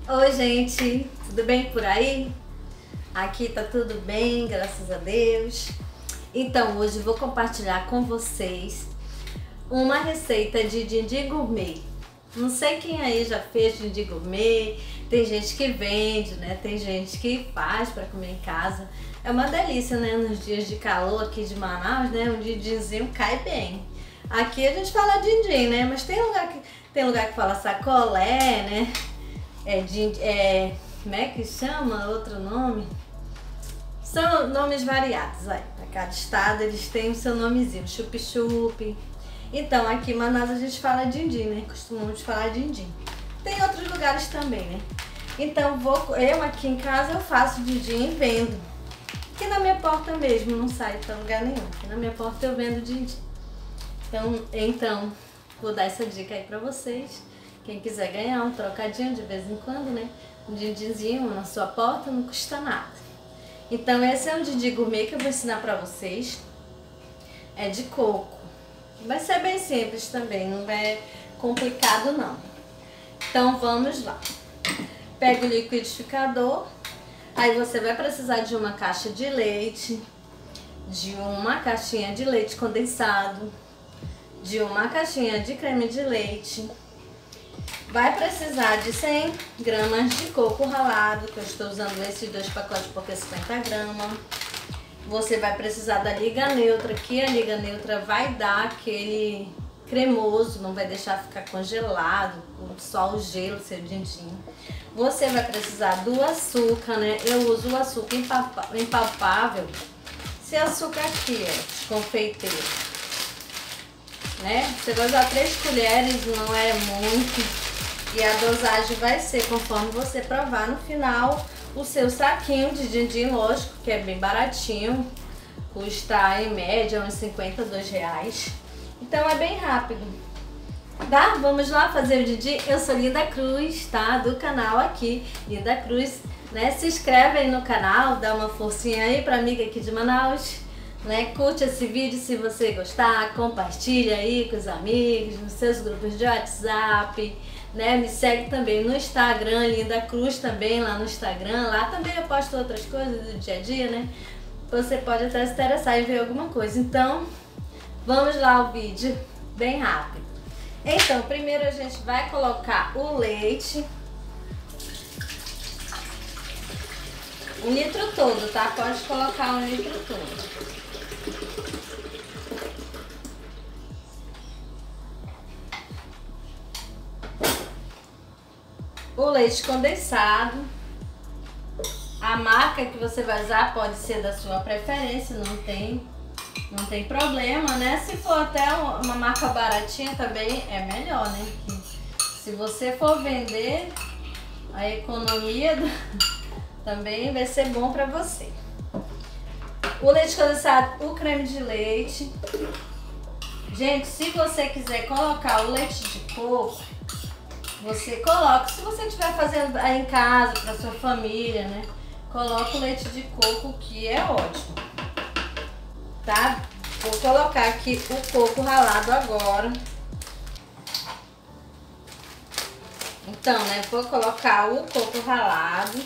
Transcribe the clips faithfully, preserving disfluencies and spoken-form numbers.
Oi, gente, tudo bem por aí? Aqui tá tudo bem, graças a Deus. Então, hoje vou compartilhar com vocês uma receita de din-din gourmet. Não sei quem aí já fez din-din gourmet, tem gente que vende, né? Tem gente que faz para comer em casa. É uma delícia, né? Nos dias de calor aqui de Manaus, né? Um din-dinzinho cai bem. Aqui a gente fala din-din, né? Mas tem lugar que, tem lugar que fala sacolé, né? É, din, é, como é que chama? Outro nome? São nomes variados, aí. Para cada estado eles têm o seu nomezinho, chup-chup. Então aqui em Manaus a gente fala din-din, né? Costumamos falar din-din. Tem outros lugares também, né? Então vou, eu aqui em casa eu faço din-din e vendo. Aqui na minha porta mesmo, não sai para lugar nenhum. Aqui na minha porta eu vendo din-din. Então, então vou dar essa dica aí para vocês. Quem quiser ganhar um trocadinho de vez em quando, né? Um din-dinzinho na sua porta não custa nada. Então esse é um din-din gourmet que eu vou ensinar pra vocês. É de coco. Vai ser bem simples também, não é complicado não. Então vamos lá. Pega o liquidificador. Aí você vai precisar de uma caixa de leite, de uma caixinha de leite condensado, de uma caixinha de creme de leite. Vai precisar de cem gramas de coco ralado, que eu estou usando esses dois pacotes porque é cinquenta gramas. Você vai precisar da liga neutra, que a liga neutra vai dar aquele cremoso, não vai deixar ficar congelado, só o gelo, seu din-din. Você vai precisar do açúcar, né? Eu uso o açúcar impalpável. Esse açúcar aqui, ó, de confeiteiro, né? Você vai usar três colheres, não é muito. E a dosagem vai ser conforme você provar no final. O seu saquinho de din-din, lógico, que é bem baratinho. Custa em média uns cinquenta e dois reais. Então é bem rápido. Tá? Vamos lá fazer o din-din. Eu sou Linda Cruz, tá? Do canal aqui, Linda Cruz. Né? Se inscreve aí no canal, dá uma forcinha aí pra amiga aqui de Manaus. Né? Curte esse vídeo se você gostar, compartilha aí com os amigos, nos seus grupos de WhatsApp. Né? Me segue também no Instagram, Linda Cruz também lá no Instagram. Lá também eu posto outras coisas do dia a dia, né? Você pode até se interessar em ver alguma coisa. Então, vamos lá ao vídeo, bem rápido. Então, primeiro a gente vai colocar o leite. Um litro todo, tá? Pode colocar um litro todo. O leite condensado, a marca que você vai usar pode ser da sua preferência, não tem, não tem problema, né? Se for até uma marca baratinha também é melhor, né? Que se você for vender, a economia do, também vai ser bom para você. O leite condensado, o creme de leite. Gente, se você quiser colocar o leite de coco, você coloca, se você estiver fazendo aí em casa, para sua família, né? Coloca o leite de coco, que é ótimo. Tá? Vou colocar aqui o coco ralado agora. Então, né? Vou colocar o coco ralado.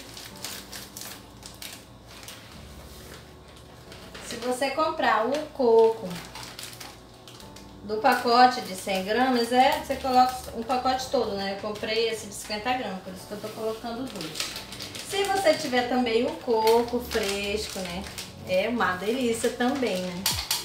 Se você comprar o coco do pacote de cem gramas, é, você coloca um pacote todo, né? Eu comprei esse de cinquenta gramas, por isso que eu tô colocando dois. Se você tiver também o coco fresco, né? É uma delícia também, né?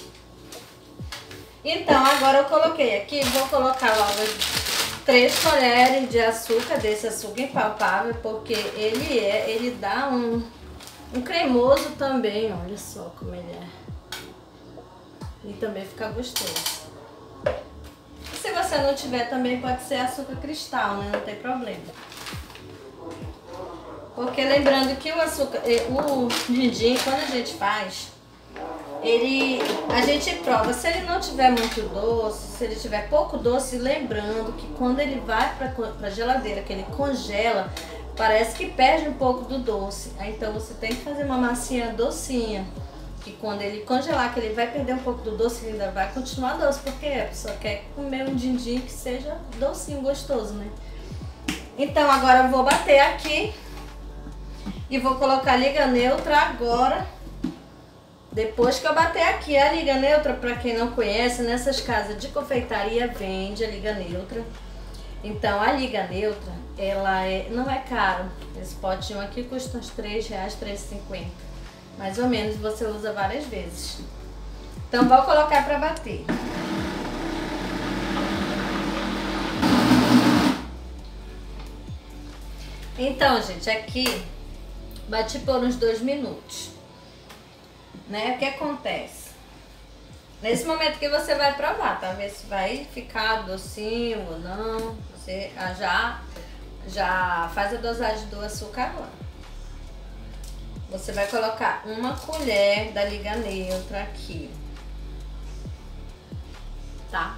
Então, agora eu coloquei aqui, vou colocar logo três colheres de açúcar, desse açúcar impalpável, porque ele é, ele dá um, um cremoso também, olha só como ele é. E também fica gostoso. Se você não tiver também pode ser açúcar cristal, né? Não tem problema. Porque lembrando que o açúcar, o din-din, quando a gente faz, ele, a gente prova, se ele não tiver muito doce, se ele tiver pouco doce, lembrando que quando ele vai para a geladeira, que ele congela, parece que perde um pouco do doce. Então você tem que fazer uma massinha docinha. Que quando ele congelar, que ele vai perder um pouco do doce, ele ainda vai continuar doce, porque a pessoa quer comer um din-din que seja docinho, gostoso, né? Então agora eu vou bater aqui e vou colocar liga neutra agora. Depois que eu bater aqui, a liga neutra, para quem não conhece, nessas casas de confeitaria vende a liga neutra. Então a liga neutra, ela é, não é caro. Esse potinho aqui custa uns três reais, três reais e cinquenta. Mais ou menos, você usa várias vezes. Então vou colocar para bater. Então, gente, aqui bati por uns dois minutos. Né? O que acontece? Nesse momento que você vai provar, tá? Ver se vai ficar docinho ou não. Você já, já faz a dosagem do açúcar agora. Você vai colocar uma colher da liga neutra aqui. Tá?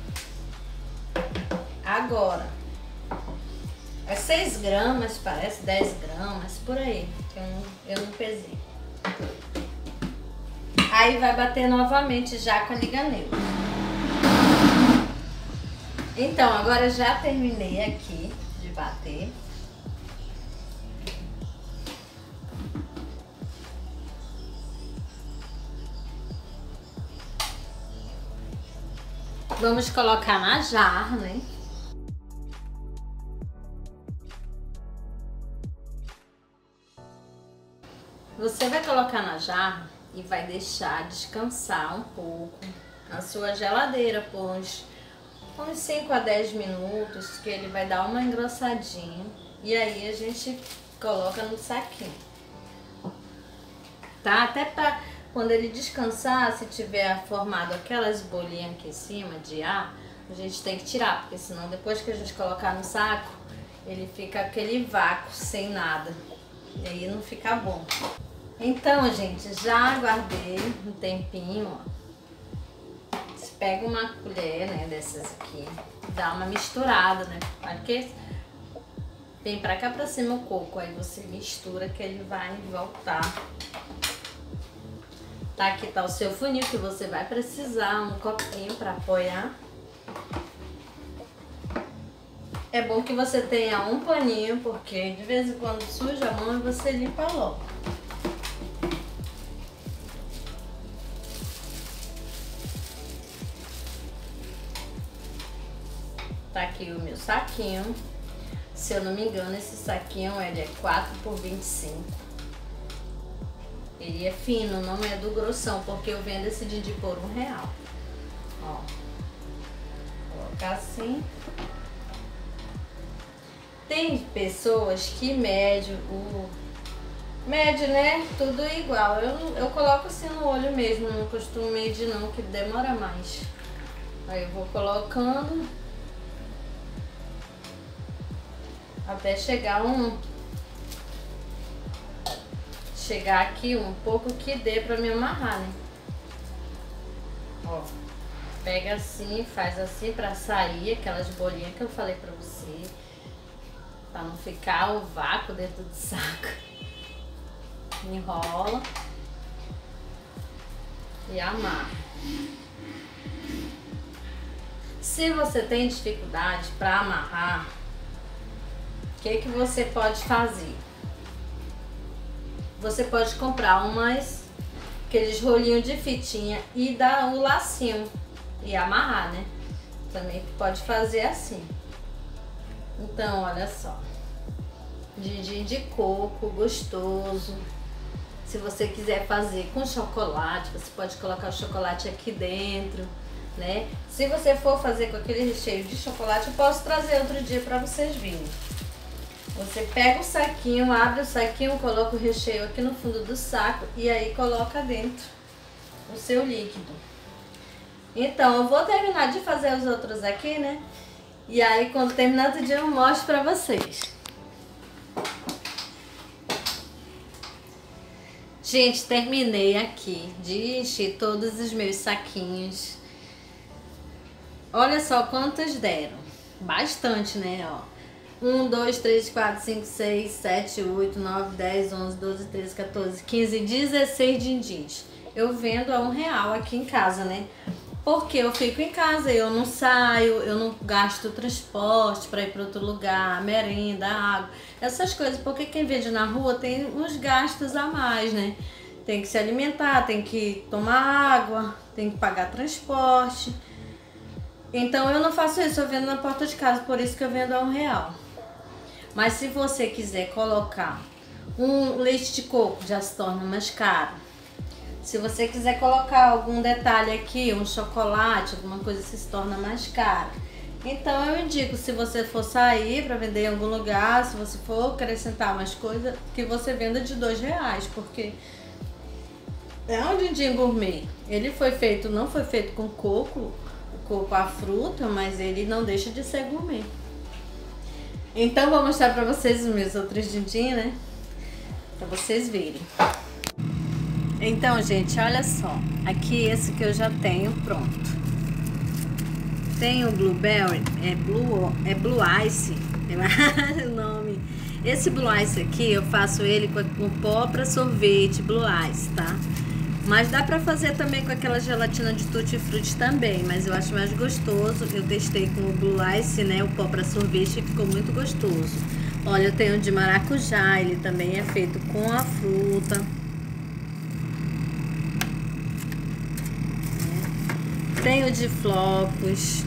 Agora, é seis gramas, parece dez gramas, por aí. Que eu não, eu não pesei. Aí vai bater novamente já com a liga neutra. Então, agora já terminei aqui de bater. Vamos colocar na jarra, né? Você vai colocar na jarra e vai deixar descansar um pouco na sua geladeira por uns, uns cinco a dez minutos, que ele vai dar uma engrossadinha. E aí a gente coloca no saquinho. Tá? Até pra quando ele descansar, se tiver formado aquelas bolinhas aqui em cima de ar, a gente tem que tirar, porque senão depois que a gente colocar no saco, ele fica aquele vácuo sem nada. E aí não fica bom. Então, gente, já guardei um tempinho, ó. Você pega uma colher, né, dessas aqui, dá uma misturada, né, porque vem pra cá pra cima o coco, aí você mistura que ele vai voltar. Tá, aqui tá o seu funil que você vai precisar, um copinho pra apoiar. É bom que você tenha um paninho, porque de vez em quando suja a mão e você limpa logo. Tá aqui o meu saquinho. Se eu não me engano, esse saquinho ele é quatro por vinte e cinco. Ele é fino, não é do grossão, porque eu vendo esse dindi por um real. Ó. Vou colocar assim. Tem pessoas que medem o... Mede, né? Tudo igual. Eu, eu coloco assim no olho mesmo, não costumo medir não, que demora mais. Aí eu vou colocando até chegar um... Chegar aqui um pouco que dê pra me amarrar, né? Ó. Pega assim, faz assim pra sair aquelas bolinhas que eu falei pra você. Pra não ficar o vácuo dentro do saco. Enrola. E amarra. Se você tem dificuldade pra amarrar, o que que você pode fazer? Você pode comprar umas, aqueles rolinhos de fitinha e dar o lacinho e amarrar, né? Também pode fazer assim. Então, olha só. Dindi de coco, gostoso. Se você quiser fazer com chocolate, você pode colocar o chocolate aqui dentro, né? Se você for fazer com aquele recheio de chocolate, eu posso trazer outro dia para vocês verem. Você pega o saquinho, abre o saquinho, coloca o recheio aqui no fundo do saco e aí coloca dentro o seu líquido. Então, eu vou terminar de fazer os outros aqui, né? E aí, quando terminar o dia, eu mostro pra vocês. Gente, terminei aqui de encher todos os meus saquinhos. Olha só quantos deram. Bastante, né? Ó. um, dois, três, quatro, cinco, seis, sete, oito, nove, dez, onze, doze, treze, quatorze, quinze, dezesseis dindins. Eu vendo a um real aqui em casa, né? Porque eu fico em casa, eu não saio, eu não gasto transporte para ir para outro lugar, merenda, água, essas coisas. Porque quem vende na rua tem uns gastos a mais, né? Tem que se alimentar, tem que tomar água, tem que pagar transporte. Então eu não faço isso, eu vendo na porta de casa, por isso que eu vendo a um real. Mas se você quiser colocar um leite de coco, já se torna mais caro. Se você quiser colocar algum detalhe aqui, um chocolate, alguma coisa, se torna mais caro. Então eu indico, se você for sair para vender em algum lugar, se você for acrescentar mais coisa, que você venda de dois reais, porque é um din-din gourmet. Ele foi feito, não foi feito com coco, o coco a fruta, mas ele não deixa de ser gourmet. Então vou mostrar para vocês os meus outros din-din, né? Para vocês verem. Então, gente, olha só. Aqui esse que eu já tenho pronto. Tem o Blueberry, é Blue, é Blue Ice, é o nome. Esse Blue Ice aqui, eu faço ele com, com pó para sorvete, Blue Ice, tá? Mas dá pra fazer também com aquela gelatina de tutti frutti também, mas eu acho mais gostoso. Eu testei com o Blue Ice, né, o pó para sorvete, e ficou muito gostoso. Olha, eu tenho de maracujá, ele também é feito com a fruta. Tenho de flocos.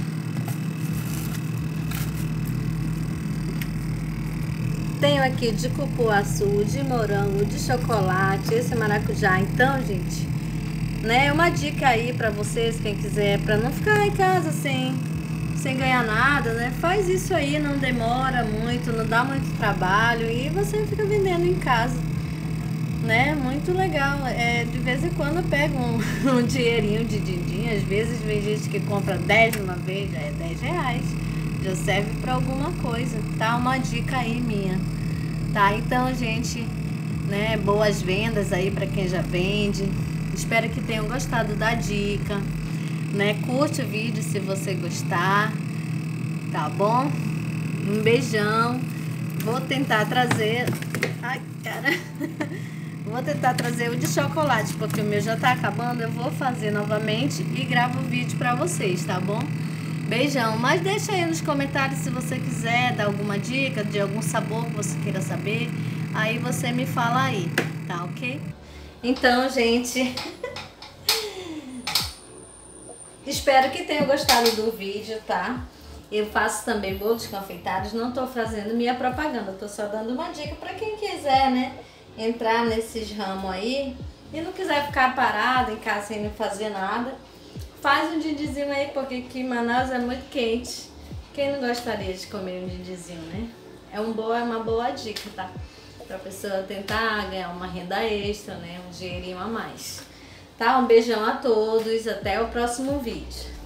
Tenho aqui de cupuaçu, de morango, de chocolate, esse maracujá. Então, gente, né, uma dica aí pra vocês, quem quiser, pra não ficar em casa sem, sem ganhar nada, né? Faz isso aí, não demora muito, não dá muito trabalho e você fica vendendo em casa, né? Muito legal. É, de vez em quando eu pego um, um dinheirinho de din-din. Às vezes vem gente que compra dez de uma vez, já é dez reais. Já serve pra alguma coisa, tá? Uma dica aí minha, tá? Então, gente, né, boas vendas aí pra quem já vende. Espero que tenham gostado da dica, né? Curte o vídeo se você gostar, tá bom? Um beijão. Vou tentar trazer... Ai, cara... Vou tentar trazer o de chocolate, porque o meu já tá acabando. Eu vou fazer novamente e gravo o vídeo pra vocês, tá bom? Beijão. Mas deixa aí nos comentários se você quiser dar alguma dica de algum sabor que você queira saber. Aí você me fala aí, tá ok? Então, gente... Espero que tenham gostado do vídeo, tá? Eu faço também bolos confeitados. Não tô fazendo minha propaganda, tô só dando uma dica pra quem quiser, né? Entrar nesses ramos aí e não quiser ficar parado em casa sem não fazer nada, faz um dindizinho aí, porque aqui em Manaus é muito quente. Quem não gostaria de comer um dindizinho, né? É, um boa, é uma boa dica, tá? Pra pessoa tentar ganhar uma renda extra, né? Um dinheirinho a mais. Tá? Um beijão a todos, até o próximo vídeo.